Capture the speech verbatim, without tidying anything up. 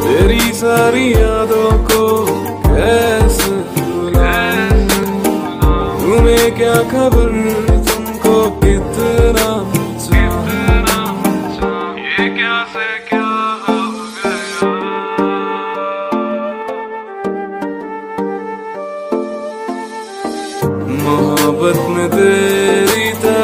तेरी सारी यादों को कैसे भुलाऊं, तुम्हें क्या खबर तुमको कितना चाहूं, ये क्या से क्या हो गया। मोहब्बत में तेरी